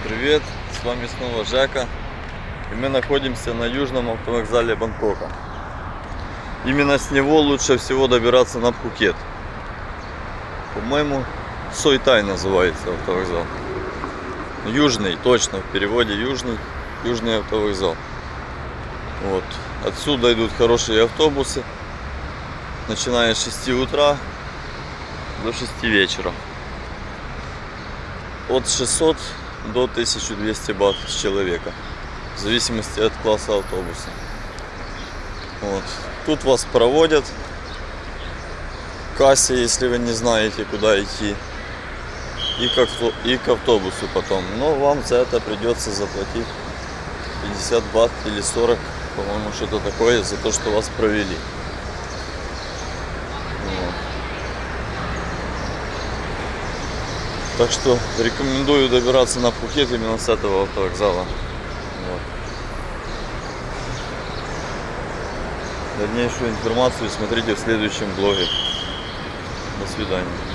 Привет, с вами снова Жека, и мы находимся на южном автовокзале Бангкока. Именно с него лучше всего добираться на Пхукет. По-моему, Сой Тай называется автовокзал. Южный, точно, в переводе южный автовокзал. Вот. Отсюда идут хорошие автобусы, начиная с 6 утра до 6 вечера. От 600 до 1200 бат с человека, в зависимости от класса автобуса. Вот. Тут вас проводят к кассе, если вы не знаете, куда идти, и к автобусу потом. Но вам за это придется заплатить 50 бат или 40, по-моему, что-то такое, за то, что вас провели. Так что рекомендую добираться на Пхукет именно с этого автовокзала. Вот. Дальнейшую информацию смотрите в следующем блоге. До свидания.